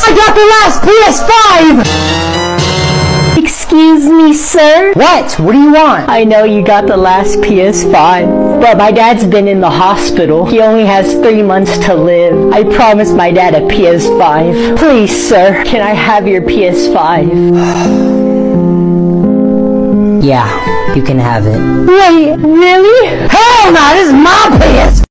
I got the last PS5! Excuse me, sir? What? What do you want? I know you got the last PS5, but my dad's been in the hospital. He only has 3 months to live. I promised my dad a PS5. Please, sir, can I have your PS5? Yeah, you can have it. Wait, really? Hell no, this is my PS5!